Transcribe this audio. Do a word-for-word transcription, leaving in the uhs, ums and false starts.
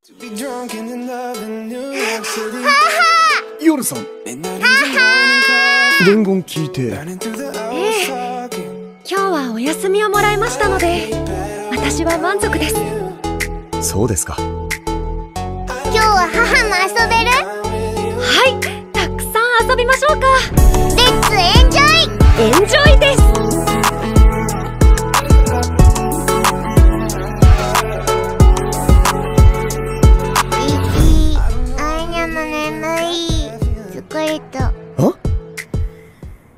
夜さん、伝言聞いて。 ええ、今日はお休みをもらいましたので、私は満足です。 そうですか。 今日は母も遊べる？ はい、たくさん遊びましょうか。